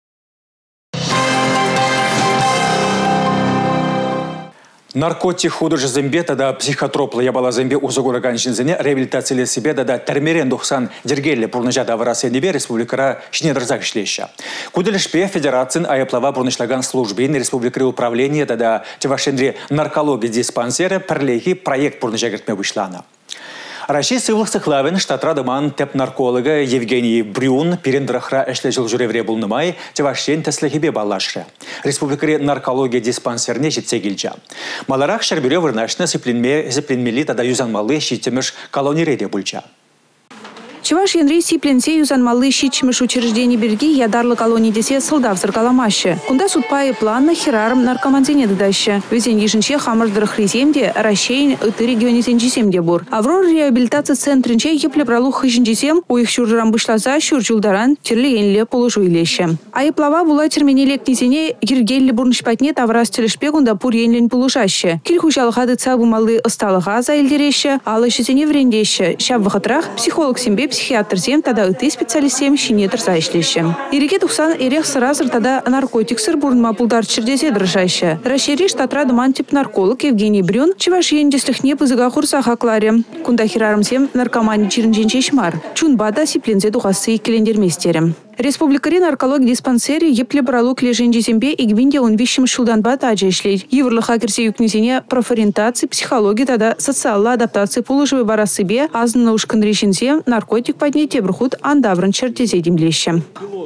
Наркотик художи зембе тада психотроплы ябала зембе узугураган жинзене реабилитацияле себе тада термерен духсан дергелле пурнажада варасенебе республикара шнедерзак шлеща. Куделешпе федерацин аяплава пурнышлаган службин республикары управления тада тевашендри наркологии диспансера перлехи проект пурнажагертме вышлана. Раши сывлық сықлавын штатрадыман теп нарколога Евгений Брюн перендрахра әшлежіл жүревре бұлнымай тевашен тәслехебе балашры. Республикаре наркология диспансерне жетсе келжа. Маларақ шарбюре вырнашны зіпленмели тада юзанмалы шитеміш колониреде бұлча. Чеваш Янрей сипленсе юзанмалы щичмыш учреждений берги ядарлы колонии десе сылдав зыргаламаще. Кунда судпайы планны херарым наркоманзене дыдаще. Везен ежинче хамырдырых реземде, ращейн ыты регионезен жесемде бур. Аврор реабилитация центринче епле бралу хыжин жесем, у их шуржырам бышлаза шуржулдаран терлеенле полужу илеще. А еплава була терменелек незене ергелле бурнышпатне таврас телешпегунда пур енлен полужаще. Кильхужалыға цабу малы ысталыға заилдереше, алы жесене врендеще. Шаб вахатрах психолог сембе психиатр зем тада ыты специалистем шинетр зайшлеще. Иреке тухсан эрех сразыр тада наркотик сыр бурнма пулдар чердезе дрожаще. Расшири штатра думан тип нарколог Евгений Брюн чеваш ендеслих не пызыга хурсаха кларе. Кунда хирарым сем наркомани чирнженче шмар. Чунбада сиплензе духасы келендерместерем. Республикари наркология диспансере епле бралук леженжи зембе и гвинде он вещим шулдан бата аджешлей. Еврлы хакерсе юкнезене профориентации, психологии тада социальной адаптации полужевой барасыбе, азна ушкан решензе наркотик поднятие брухут андавран чертезе демлеще.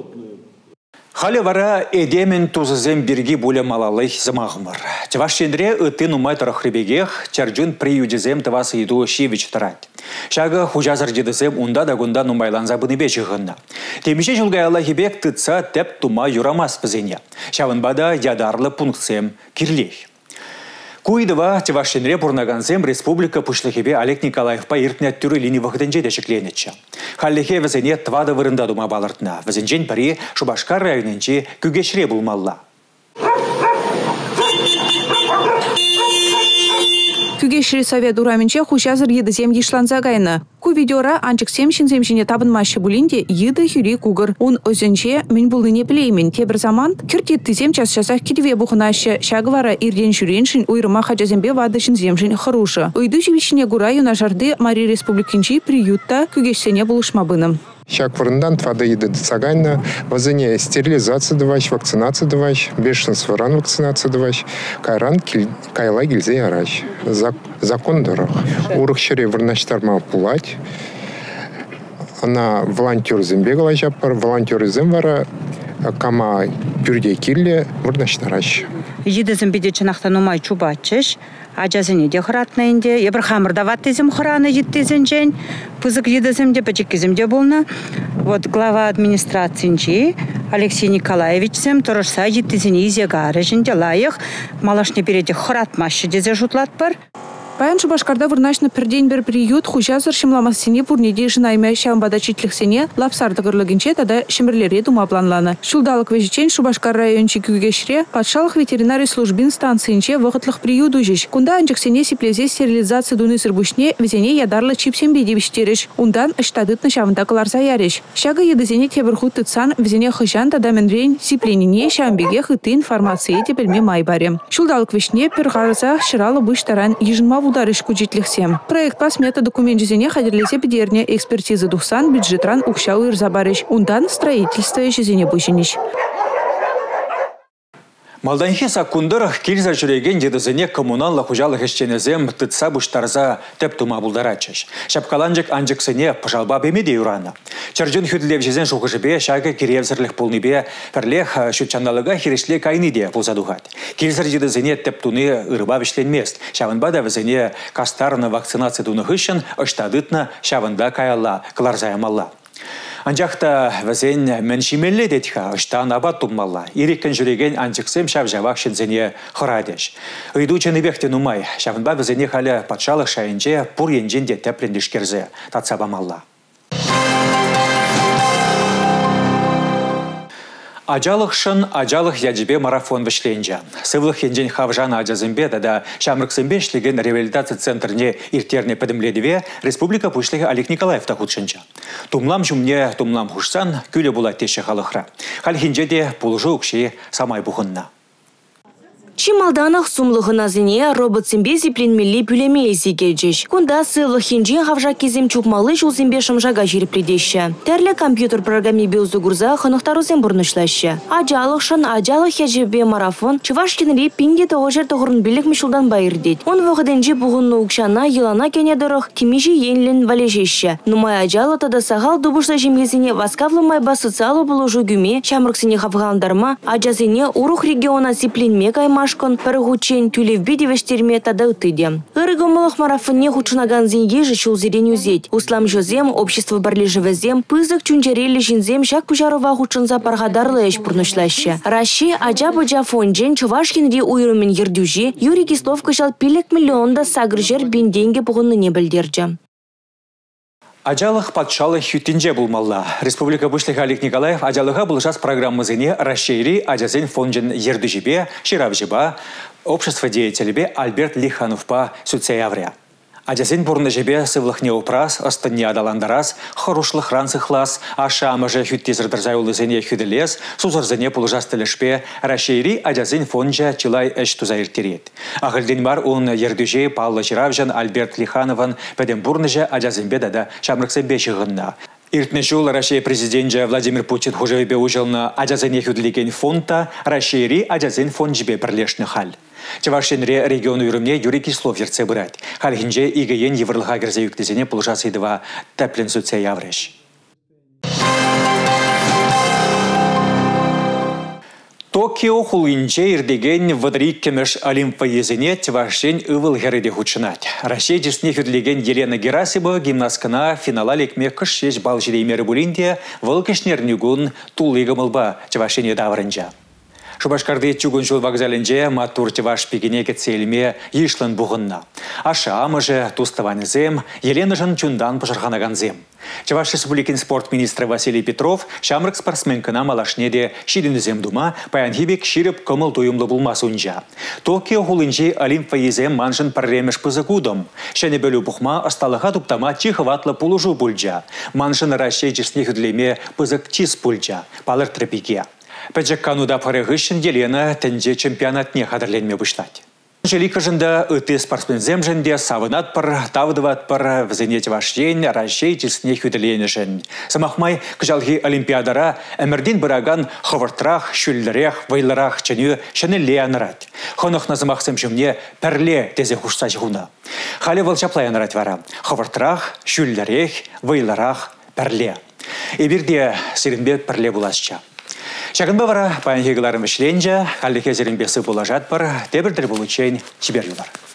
Халі вара эдемен тузызем бірге боле малалых замағымыр. Тевашендре ыты нумай тарахребегех чарджун приюдезем тавасы еду шивич тарать. Шага хужазар дедезем унда да гунда нумайлан забыны бечігінна. Темеше жылгайла хебек тыца теп тума юрамас пызене. Шавынбада ядарлы пунктсем кирлей. Куйдыва Тевашенре пурнаганзем республика пушлыхебе Олег Николаев па иртне түрі лини вахыденже дешекленетші. Халлихе вазене твада вырында дума балыртна. Вазенжен пари Шубашкар районенче күгешре булмалла. Күгешри совет ураменче хушазыр едізем ешланза гайны. Ку видеора анчык семшин семшине табынмашы булинде еді хюри кугыр. Он өзінче мен булыне плеймен. Тебір заман күртет тізем час-часах кедве бұхынашы. Шагвара ирден шүреншін уйрыма хачазембе вадышын земшін харушы. Уйду живишіне гура юнашарды Мари Республикинчи приютта күгешсене булышмабыным. Шак варындан твада еді цагайна, вазыне стерилизация даваш, вакцинация даваш, бешенство ран вакцинация даваш, кайран кайла гильзе араш. Закон дорог. Урых шере варнаштарма пулать. Она волонтер зембегала жаппар, волонтер земвара, кама пюрде килле варнаштараш. Еді зембеде чынақтанумай чубачыш, ажазыне де хыратнайынде, ебір хамырдават тезім хыраны жеттезінжен, пызык едізімде, пачекезімде болна. Вот глава администрациинчи Алексей Николаевич зем тұрышса жеттезіне изега арыжынде лайық, малашне береде хыратмашы дезе жұтлат бар. Паян Шубашкарда вырнашны пірден бір приют хужазыр шымламасыне пурнеде жынайме шамбада читліксене лапсардығырлығынче тада шымірлере дума планланы. Шулдалық вежечен Шубашкар райончи күгешре патшалық ветеринарий службин станциинче вғытлық приюду жеш. Кунда анчықсене сиплезе стерилизация дуны сырбушне везене ядарлы чипсембе дебіштереш. Ундан ыштадытны шамында кыларса яреш. Шага едізене тебірху тыцан везене хыжан тада менрен сипленіне шамбеге хыты информации тепелме майбаре. Шулдалық вешне пір ғарыза шыралы бұштаран ежінма ударыш кучитлихсем. Проект по смета документ жизни хадерлесе бедерне экспертизы духсан бюджетран укша уирзабарыш. Ундан строительство жизни бушиниш. Малданхи сакундыр килза жүреген дедізіне коммуналла хужалық ішченезем тытса бұштарза тәп тума бұлдарачыш. Шапкаланжық анжықсыне пыжалба бемеде юраны. Чарджын хүділеп жезен шуғышыбе шағы керевзірлік пулныбе пірлех шүтчанналыға хирешле кайныде бұлзадуғат. Килзар дедізіне тәп туны ырыба бішленмест. Шавынба да візіне кастарны вакцинация туны хышын ыштадытны шавында каялла, кыларзаямалла. Анжақта вәзен мәншімелі дедіға ұштан абат тұммалла. Иреккен жүреген анжықсым шав жавақ шынзене құрадеш. Үйду чыны бектен ұмай. Шавынба вәзене қалі патшалық шайынже пұр енженде тәплендішкерзе татсабамалла. Ажалық шын, ажалық яджібе марафон вішленже. Сывлық енжен хавжана ажазымбе дада шамрықсымбе шлеген реабилитация центрне иртерне пәдімледіве республика пүшлігі Олег Николаев тақудшынча. Тумлам жүмне тумлам хушсан күлі бұла теші қалықра. Халхинже де пулжы ұқши самай бұғынна. Чималданах сумлыгына зіне робот симбе зипленмелі бүлеме езегеджеш. Кунда сывлы хинжен хавжа кезем чупмалы жол зимбе шымжага жиріпледеші. Тәрлі компьютер программе беузы гурза хынықтару зем бұрнышлашы. Ажалық шын, ажалық яжебе марафон Чувашкенли пинге тоғыжер тоғырын білік мишулдан байырдет. Он вғыденже бұғынны ұқшана елана кенедірық кемежі енлін валежеші. Нумай ажалы тада сағал дубышла жемлезіне васкавлымай ба социалы бұлыжу гүме шамрықсыне хавғандарма ажазыне урух региона зипленме кайма Машкон парагучен тюлевби девештерме тада утыде. Ырыгымылық марафонне хучынаган зенге жычул зерен зеть. Услам жозем, общество барлежевезем, пызык чунчарели жинзем шак пужарова хучынза паргадарлы эш пурнышлаще. Раши ажа-быжа фонжен Чувашкенри уйрымен ердюжи, Юрий Кислов кышал пилек миллионда сагржер бенденге бұғынны не білдерді. Ажалық патшалық хүттінже бұлмалла. Республика Бұшлығы Олег Николаев ажалыға бұлжас программызыне расшири ажазен фонжен ерді жібе, ширав жіба, общество деятелебе Альберт Лихановпа сүтсеявря. Ажазен бұрны жібе сывлық неопрас, астынне адаландарас, хорушлық рансықлас, аша амажы хүттезірдірзай улызыне хүділес, сузырзыне бұлжас тілішпе, расшири ажазен фонжа чылай әш тузайыртерет. Ағылден бар он ердіже Паллы Жиравжан Альберт Лиханован пәден бұрныжа ажазенбе дада шамрықсенбе шығынна. Иртне жол Россия президенті Владимир Путин хужевебе ужылны ажазене хүділеген фонта расшири ажазен фон жібе бірлешні хал. Чавашенре регион үйрімне Юрий Кислов ерце бұрад. Халхинже игіен еврлыға кірзе юктезене пұлжасыдыва тәплен сүтсе явреш. Токио хулинче ирдеген вадрик кемеш олимпиезене Чавашен ывыл гереде хучынат. Россия жесне хүдлеген Елена Герасимова гимнасткана финала лекме кыш шеш бал жиреймері бұлінде вылкышнернігун тулыға мылба Чавашене даврынжа. Шубашкарды чугун жол вокзалінде матур Чаваш пегене кетселіме ешлын бұғынна. Аша амыжы туставанызем, Елена жын чундан пұшырғанаганзем. Чаваш Республикин спорт министрі Василий Петров шамрық спортсменкана малашнеде шидінізем дума паянхибек ширіп көміл туйымлы бұлмасунжа. Токио хулынжи олимпиезем манжын парремеш пызыкудым. Шәне бөлі бұқма асталыға туптама чихыватлы пулужу бұлжа. Манжын Россия жесне хүдлеме пызык чиз бұлжа. Палыр тропике. Пәджек кануда парығышын Елена тәнже чемпионатне қадырленме бұшлать. Желика жында үті спортсмензем жінде савынат пар, тавдыват пар, візенет вашен, Россия жесне хүділене жын. Самахмай күжалғы олимпиадара әмірден біраган хывыртрақ, шүлдірек, вайлырақ чәне шәне леянырат. Хонық назымақсым жүмне пәрле тезе хұшса жығуна. Халі вылчаплай анырат вара. Хывыртрақ, шүлдірек, вайлырақ, пәрле. Эбірде сирінбет пәрле бұласча. Шағынбы вара паян хегіларым ішленже, қалды кезерін бесі болажат бар, тебірдір болучен чибер юлар.